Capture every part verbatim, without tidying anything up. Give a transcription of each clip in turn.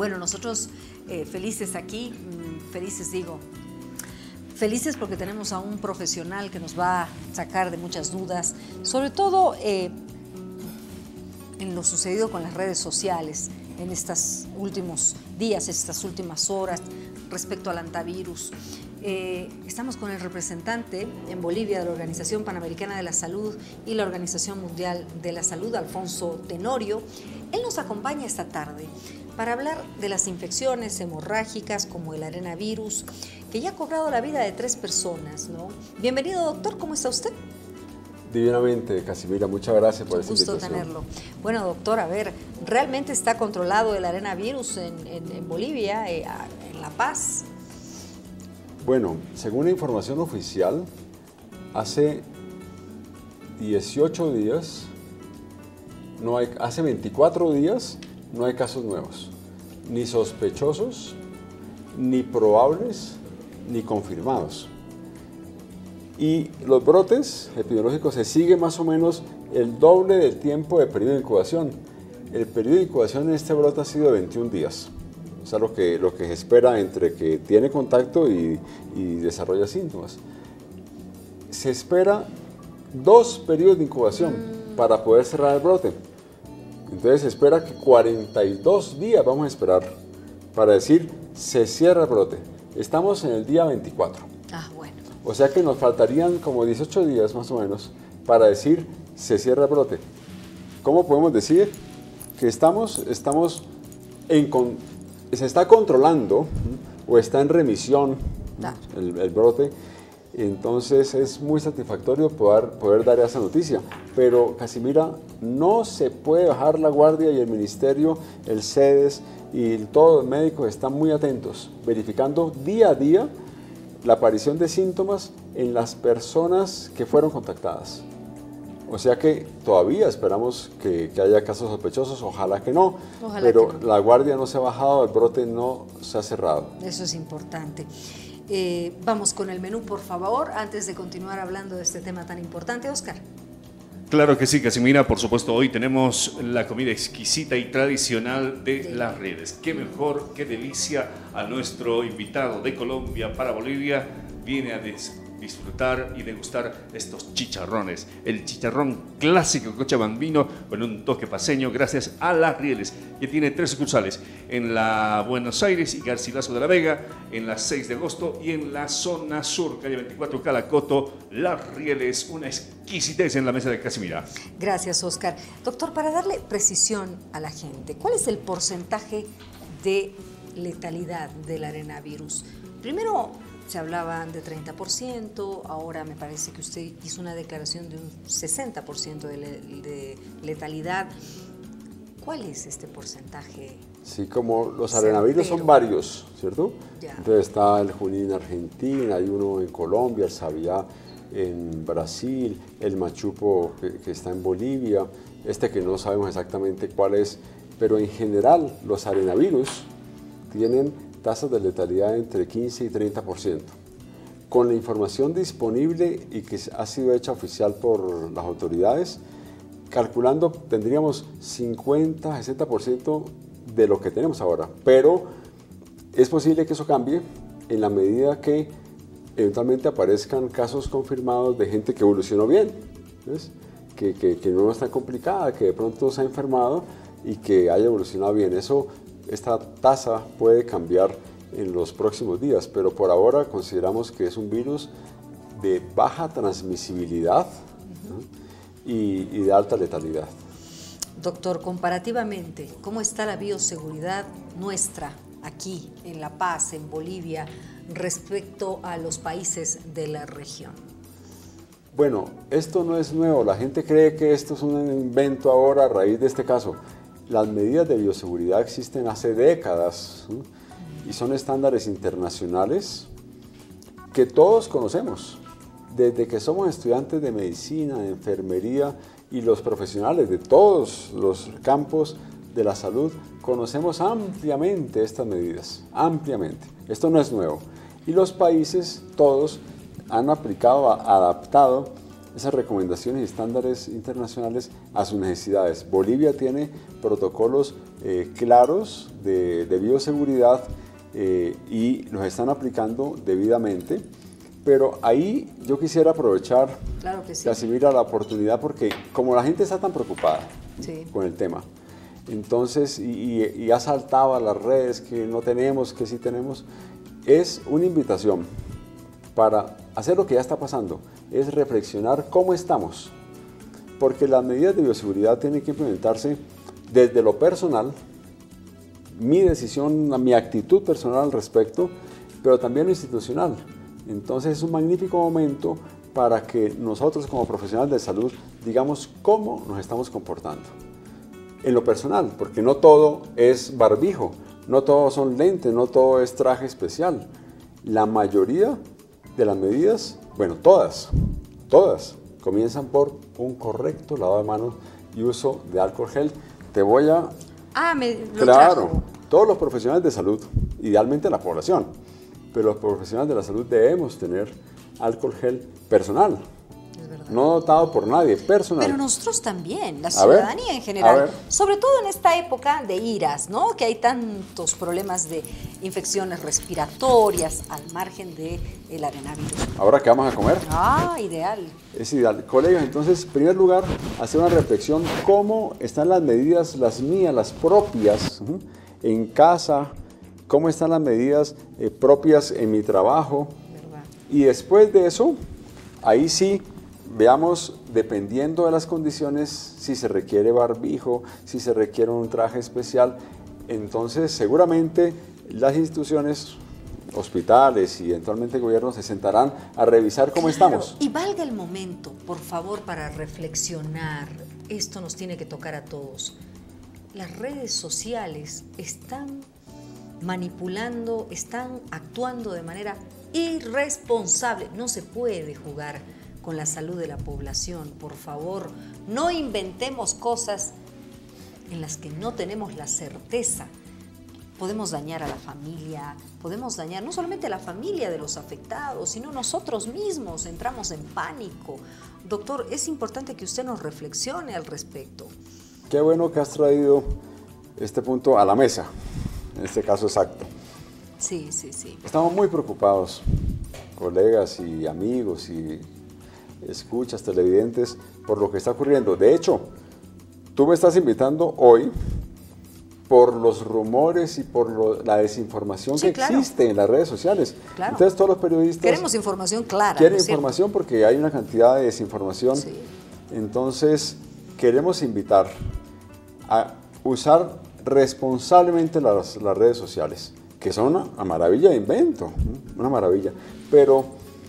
Bueno, nosotros eh, felices aquí, felices digo, felices porque tenemos a un profesional que nos va a sacar de muchas dudas, sobre todo eh, en lo sucedido con las redes sociales en estos últimos días, estas últimas horas, respecto al antivirus. Eh, estamos con el representante en Bolivia de la Organización Panamericana de la Salud y la Organización Mundial de la Salud, Alfonso Tenorio. Él nos acompaña esta tarde para hablar de las infecciones hemorrágicas como el arenavirus, que ya ha cobrado la vida de tres personas, ¿no? Bienvenido, doctor, ¿cómo está usted? Divinamente, Casimira, muchas gracias por esta invitación. Un gusto tenerlo. Bueno, doctor, a ver, ¿realmente está controlado el arenavirus en, en, en Bolivia, eh, en La Paz? Bueno, según la información oficial, hace dieciocho días, no hay, hace veinticuatro días no hay casos nuevos, ni sospechosos, ni probables, ni confirmados. Y los brotes epidemiológicos se sigue más o menos el doble del tiempo de periodo de incubación. El periodo de incubación en este brote ha sido de veintiún días. O sea, lo que, lo que se espera entre que tiene contacto y, y desarrolla síntomas. Se espera dos periodos de incubación mm. para poder cerrar el brote. Entonces se espera que cuarenta y dos días vamos a esperar para decir se cierra el brote. Estamos en el día veinticuatro. Ah, bueno. O sea que nos faltarían como dieciocho días más o menos para decir se cierra el brote. ¿Cómo podemos decir que estamos, estamos en... Con, se está controlando o está en remisión claro. el, el brote? Entonces es muy satisfactorio poder, poder dar esa noticia. Pero, Casimira, no se puede bajar la guardia y el ministerio, el CEDES y todos los médicos están muy atentos, verificando día a día la aparición de síntomas en las personas que fueron contactadas. O sea que todavía esperamos que, que haya casos sospechosos, ojalá que no, ojalá pero que no. La guardia no se ha bajado, el brote no se ha cerrado. Eso es importante. Eh, vamos con el menú, por favor, antes de continuar hablando de este tema tan importante. Oscar. Claro que sí, Casimira, por supuesto, hoy tenemos la comida exquisita y tradicional de sí. Las Rieles. Qué mejor, qué delicia a nuestro invitado de Colombia para Bolivia, viene a des disfrutar y degustar estos chicharrones. El chicharrón clásico cochabambino con un toque paceño gracias a Las Rieles, que tiene tres sucursales, en la Buenos Aires y Garcilaso de la Vega, en la seis de agosto y en la zona sur, calle veinticuatro Calacoto. Las Rieles, una exquisitez en la mesa de Casimira. Gracias, Oscar. Doctor, para darle precisión a la gente, ¿cuál es el porcentaje de letalidad del arenavirus? Primero, se hablaban de treinta por ciento, ahora me parece que usted hizo una declaración de un sesenta por ciento de, le de letalidad. ¿Cuál es este porcentaje? Sí, como los arenavirus son varios, ¿cierto? Ya. Entonces está el Junín en Argentina, hay uno en Colombia, el Sabiá en Brasil, el Machupo que, que está en Bolivia, este que no sabemos exactamente cuál es, pero en general los arenavirus tienen tasas de letalidad entre quince y treinta por ciento. Con la información disponible y que ha sido hecha oficial por las autoridades, calculando tendríamos cincuenta a sesenta por ciento de lo que tenemos ahora, pero es posible que eso cambie en la medida que eventualmente aparezcan casos confirmados de gente que evolucionó bien, ¿ves? Que, que, que no es tan complicada, que de pronto se ha enfermado y que haya evolucionado bien. Eso Esta tasa puede cambiar en los próximos días, pero por ahora consideramos que es un virus de baja transmisibilidad uh-huh. y, y de alta letalidad. Doctor, comparativamente, ¿cómo está la bioseguridad nuestra aquí en La Paz, en Bolivia, respecto a los países de la región? Bueno, esto no es nuevo. La gente cree que esto es un invento ahora a raíz de este caso. Las medidas de bioseguridad existen hace décadas, ¿sí? Y son estándares internacionales que todos conocemos. Desde que somos estudiantes de medicina, de enfermería y los profesionales de todos los campos de la salud, conocemos ampliamente estas medidas, ampliamente. Esto no es nuevo. Y los países todos han aplicado, adaptado esas recomendaciones y estándares internacionales a sus necesidades. Bolivia tiene protocolos eh, claros de, de bioseguridad eh, y los están aplicando debidamente, pero ahí yo quisiera aprovechar, claro que sí, Casimira, la oportunidad, porque como la gente está tan preocupada sí. con el tema, entonces, y, y, y ha saltado a las redes que no tenemos, que sí tenemos, es una invitación para hacer lo que ya está pasando, es reflexionar cómo estamos, porque las medidas de bioseguridad tienen que implementarse desde lo personal, mi decisión, mi actitud personal al respecto, pero también lo institucional. Entonces es un magnífico momento para que nosotros como profesionales de salud digamos cómo nos estamos comportando. En lo personal, porque no todo es barbijo, no todo son lentes, no todo es traje especial. La mayoría de las medidas, bueno, todas, todas, comienzan por un correcto lavado de manos y uso de alcohol gel. Te voy a... Ah, me lo Claro, trajo. Todos los profesionales de salud, idealmente la población, pero los profesionales de la salud debemos tener alcohol gel personal. Es verdad. No dotado por nadie, personal. Pero nosotros también, la A ciudadanía ver, en general, a ver. sobre todo en esta época de iras, ¿no? Que hay tantos problemas de infecciones respiratorias al margen del arenavirus. Ahora, ¿qué vamos a comer? Ah, ideal. Es ideal. Colegas, entonces, en primer lugar, hacer una reflexión, cómo están las medidas, las mías, las propias, uh-huh, en casa, cómo están las medidas eh, propias en mi trabajo. ¿Verdad? Y después de eso, ahí sí, veamos, dependiendo de las condiciones, si se requiere barbijo, si se requiere un traje especial. Entonces, seguramente las instituciones, hospitales y eventualmente gobiernos se sentarán a revisar cómo Claro, estamos. Y valga el momento, por favor, para reflexionar. Esto nos tiene que tocar a todos. Las redes sociales están manipulando, están actuando de manera irresponsable. No se puede jugar con la salud de la población. Por favor, no inventemos cosas en las que no tenemos la certeza. Podemos dañar a la familia, podemos dañar no solamente a la familia de los afectados, sino nosotros mismos entramos en pánico. Doctor, es importante que usted nos reflexione al respecto. Qué bueno que has traído este punto a la mesa, en este caso exacto. Sí, sí, sí. Estamos muy preocupados, colegas y amigos y escuchas, televidentes, por lo que está ocurriendo. De hecho, tú me estás invitando hoy por los rumores y por lo, la desinformación sí, que claro. existe en las redes sociales. Claro. Entonces todos los periodistas... Queremos información clara. Quieren ¿no información cierto? Porque hay una cantidad de desinformación. Sí. Entonces queremos invitar a usar responsablemente las, las redes sociales, que son una, una maravilla de invento, una maravilla. Pero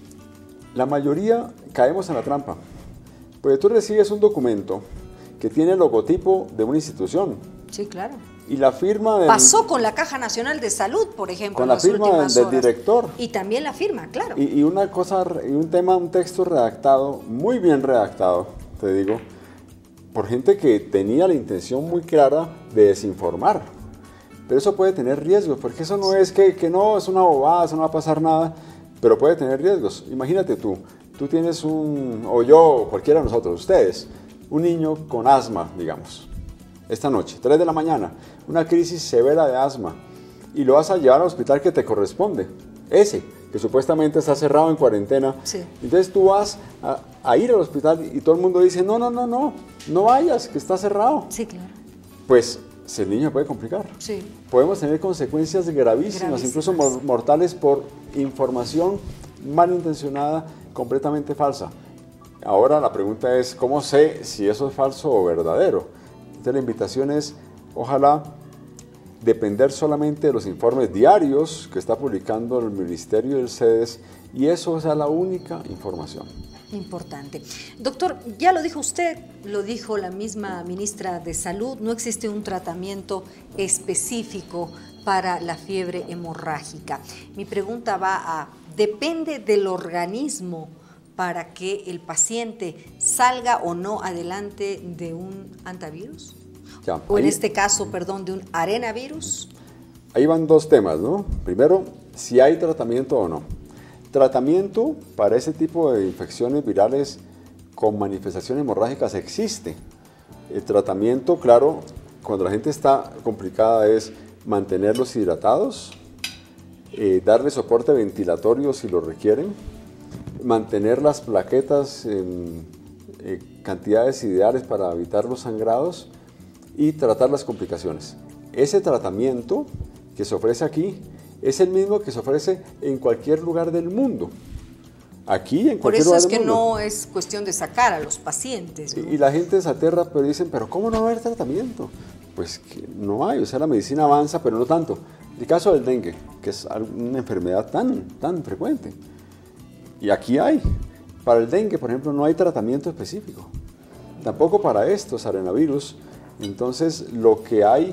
la mayoría caemos en la trampa. Porque tú recibes un documento que tiene el logotipo de una institución. Sí, claro. Y la firma del, pasó con la Caja Nacional de Salud, por ejemplo, con en la las firma últimas del horas. director. Y también la firma, claro. Y, y una cosa, y un tema, un texto redactado, muy bien redactado, te digo, por gente que tenía la intención muy clara de desinformar. Pero eso puede tener riesgos, porque eso no es que, que no, es una bobada, eso no va a pasar nada, pero puede tener riesgos. Imagínate tú, tú tienes un, o yo, o cualquiera de nosotros, ustedes, un niño con asma, digamos, esta noche, tres de la mañana, una crisis severa de asma, y lo vas a llevar al hospital que te corresponde, ese, que supuestamente está cerrado en cuarentena. Sí. Entonces tú vas a, a ir al hospital y todo el mundo dice, no, no, no, no, no vayas, que está cerrado. Sí, claro. Pues el niño puede complicar. Sí. Podemos tener consecuencias gravísimas, Gravísimas. incluso mor mortales por información malintencionada, completamente falsa. Ahora la pregunta es, ¿cómo sé si eso es falso o verdadero? Entonces la invitación es, ojalá, depender solamente de los informes diarios que está publicando el Ministerio del CEDES, y eso sea la única información. Importante. Doctor, ya lo dijo usted, lo dijo la misma ministra de Salud, no existe un tratamiento específico para la fiebre hemorrágica. Mi pregunta va a, ¿depende del organismo para que el paciente salga o no adelante de un antivirus? Ya, o en ahí, este caso, perdón, de un arenavirus. Ahí van dos temas, ¿no? Primero, si hay tratamiento o no. Tratamiento para ese tipo de infecciones virales con manifestaciones hemorrágicas existe. El tratamiento, claro, cuando la gente está complicada es mantenerlos hidratados, eh, darle soporte ventilatorio si lo requieren, mantener las plaquetas en eh, cantidades ideales para evitar los sangrados y tratar las complicaciones. Ese tratamiento que se ofrece aquí es el mismo que se ofrece en cualquier lugar del mundo. Aquí, en Por cualquier eso lugar es del que mundo. no es cuestión de sacar a los pacientes, ¿no? Y, y la gente se aterra, pero dicen, pero ¿cómo no va a haber tratamiento? Pues que no hay, o sea, la medicina avanza, pero no tanto. El caso del dengue, que es una enfermedad tan, tan frecuente. Y aquí hay. Para el dengue, por ejemplo, no hay tratamiento específico. Tampoco para estos arenavirus. Entonces, lo que hay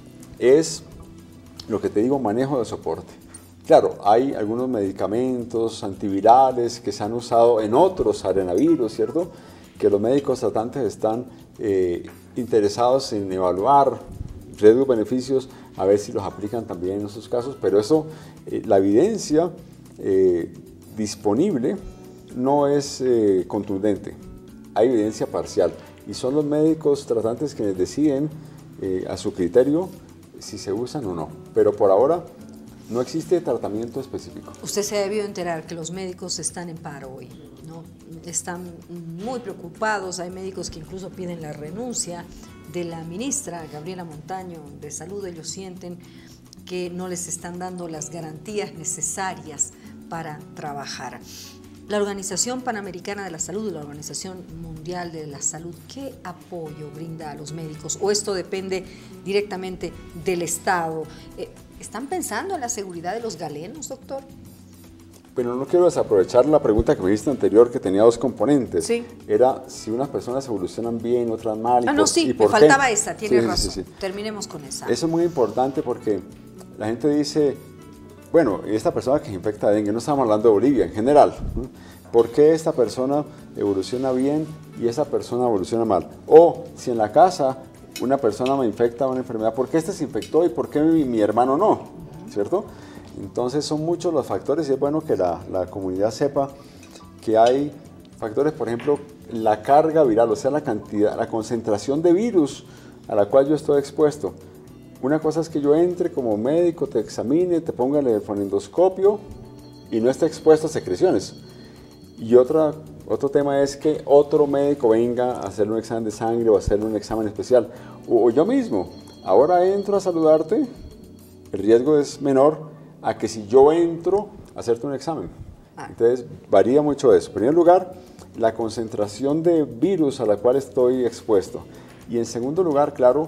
es, lo que te digo, manejo de soporte. Claro, hay algunos medicamentos antivirales que se han usado en otros arenavirus, ¿cierto? Que los médicos tratantes están eh, interesados en evaluar riesgos, beneficios, a ver si los aplican también en esos casos, pero eso, eh, la evidencia eh, disponible no es eh, contundente, hay evidencia parcial y son los médicos tratantes quienes deciden eh, a su criterio si se usan o no, pero por ahora no existe tratamiento específico. Usted se ha debido enterar que los médicos están en paro hoy, ¿no? Están muy preocupados, hay médicos que incluso piden la renuncia de la ministra Gabriela Montaño de Salud. Ellos sienten que no les están dando las garantías necesarias para trabajar. La Organización Panamericana de la Salud y la Organización Mundial de la Salud, ¿qué apoyo brinda a los médicos? ¿O esto depende directamente del Estado? Eh, ¿Están pensando en la seguridad de los galenos, doctor? Pero no quiero desaprovechar la pregunta que me hiciste anterior, que tenía dos componentes. Sí. Era si unas personas evolucionan bien, otras mal. Y Ah, no, por, sí, y por me faltaba qué. esa, tiene Sí, sí, razón. sí, sí. Terminemos con esa. Eso es muy importante porque la gente dice, bueno, esta persona que se infecta de dengue, no estamos hablando de Bolivia, en general, ¿no? ¿Por qué esta persona evoluciona bien y esa persona evoluciona mal? O si en la casa una persona me infecta una enfermedad, ¿por qué este se infectó y por qué mi, mi hermano no? ¿Cierto? Entonces son muchos los factores y es bueno que la, la comunidad sepa que hay factores, por ejemplo, la carga viral, o sea, la cantidad, la concentración de virus a la cual yo estoy expuesto. Una cosa es que yo entre como médico, te examine, te ponga el fonendoscopio y no esté expuesto a secreciones. Y otra, otro tema es que otro médico venga a hacerle un examen de sangre o a hacerle un examen especial. O, o yo mismo, ahora entro a saludarte, el riesgo es menor a que si yo entro a hacerte un examen. Entonces varía mucho eso. En primer lugar, la concentración de virus a la cual estoy expuesto. Y en segundo lugar, claro,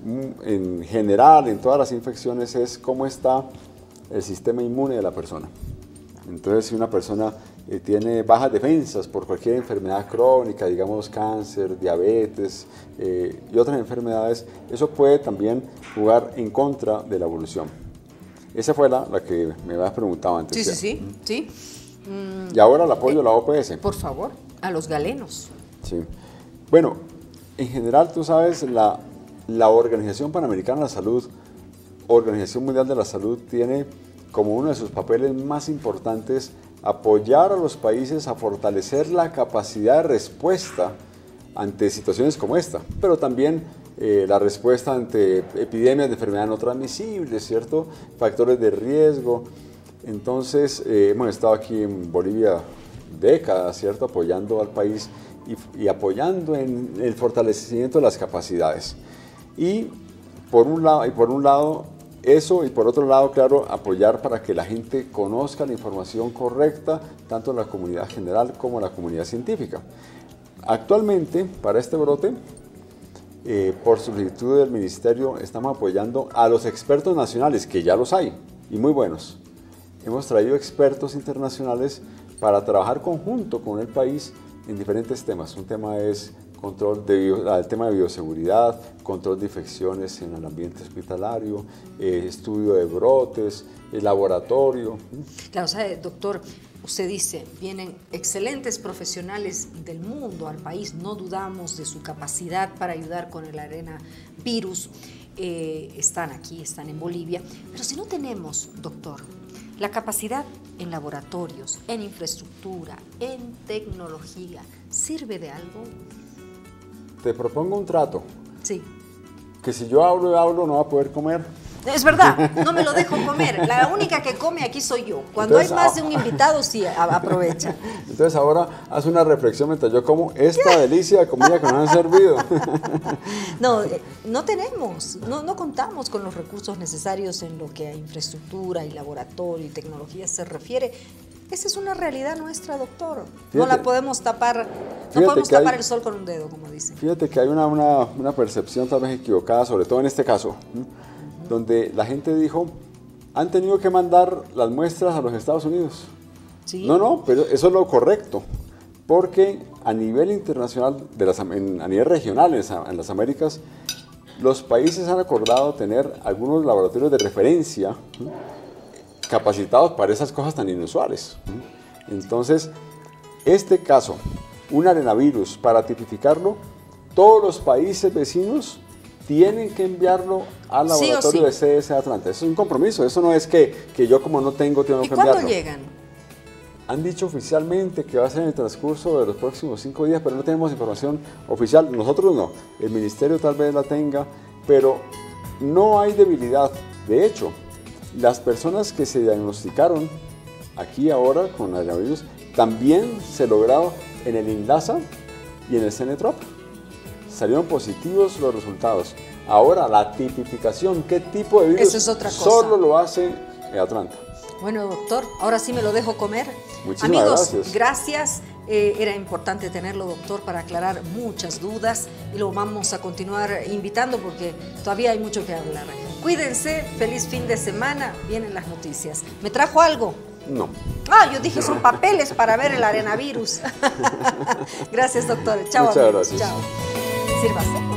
en general, en todas las infecciones, es cómo está el sistema inmune de la persona. Entonces, si una persona eh, tiene bajas defensas por cualquier enfermedad crónica, digamos cáncer, diabetes eh, y otras enfermedades, eso puede también jugar en contra de la evolución. Esa fue la, la que me habías preguntado antes. Sí, ¿ya? sí, sí. sí. Y ahora el apoyo de la O P S. Por favor, a los galenos. Sí. Bueno, en general, tú sabes, la, la Organización Panamericana de la Salud, Organización Mundial de la Salud, tiene como uno de sus papeles más importantes apoyar a los países a fortalecer la capacidad de respuesta ante situaciones como esta, pero también eh, la respuesta ante epidemias de enfermedades no transmisibles, ¿cierto? Factores de riesgo. Entonces, eh, hemos estado aquí en Bolivia décadas, ¿cierto? Apoyando al país y, y apoyando en el fortalecimiento de las capacidades. Y por un lado, y por un lado eso, y por otro lado, claro, apoyar para que la gente conozca la información correcta, tanto en la comunidad general como en la comunidad científica. Actualmente, para este brote, eh, por solicitud del Ministerio, estamos apoyando a los expertos nacionales, que ya los hay, y muy buenos. Hemos traído expertos internacionales para trabajar conjunto con el país en diferentes temas. Un tema es control de bio, el tema de bioseguridad, control de infecciones en el ambiente hospitalario, eh, estudio de brotes, el laboratorio. Claro, o sea, doctor, usted dice, vienen excelentes profesionales del mundo al país, no dudamos de su capacidad para ayudar con el arenavirus, eh, están aquí, están en Bolivia, pero si no tenemos, doctor, La capacidad en laboratorios, en infraestructura, en tecnología, ¿sirve de algo? Te propongo un trato. Sí. Que si yo hablo y hablo no va a poder comer. Es verdad, no me lo dejo comer. La única que come aquí soy yo. Cuando Entonces, hay más de un invitado, sí, aprovecha. Entonces ahora haz una reflexión mientras yo como esta delicia de comida que nos han servido. No, no tenemos, no, no contamos con los recursos necesarios en lo que a infraestructura y laboratorio y tecnología se refiere. Esa es una realidad nuestra, doctor. Fíjate, no la podemos tapar, no podemos tapar hay, el sol con un dedo, como dicen. Fíjate que hay una, una, una percepción tal vez equivocada, sobre todo en este caso, ¿sí? Donde la gente dijo, han tenido que mandar las muestras a los Estados Unidos. ¿Sí? No, no, pero eso es lo correcto, porque a nivel internacional, de las, en, a nivel regional en, en las Américas, los países han acordado tener algunos laboratorios de referencia, ¿sí? capacitados para esas cosas tan inusuales. Entonces, este caso, un arenavirus, para tipificarlo, todos los países vecinos tienen que enviarlo al laboratorio sí sí. de C D C Atlanta. Eso es un compromiso, eso no es que, que yo como no tengo, tengo que enviarlo. ¿Y cuándo llegan? Han dicho oficialmente que va a ser en el transcurso de los próximos cinco días, pero no tenemos información oficial. Nosotros no, el ministerio tal vez la tenga, pero no hay debilidad. De hecho, las personas que se diagnosticaron aquí ahora con arenavirus también se lograron en el INLASA y en el CENETROP. Salieron positivos los resultados. Ahora, la tipificación, qué tipo de virus, eso es otra cosa. Solo lo hace Atlanta. Bueno, doctor, ahora sí me lo dejo comer. Muchísimas Amigos, gracias. gracias. Eh, era importante tenerlo, doctor, para aclarar muchas dudas y lo vamos a continuar invitando porque todavía hay mucho que hablar. Cuídense, feliz fin de semana, vienen las noticias. ¿Me trajo algo? No. Ah, yo dije son papeles para ver el arenavirus. Gracias, doctor. Chao, Muchas amigos. Gracias. Chao. Sírvase.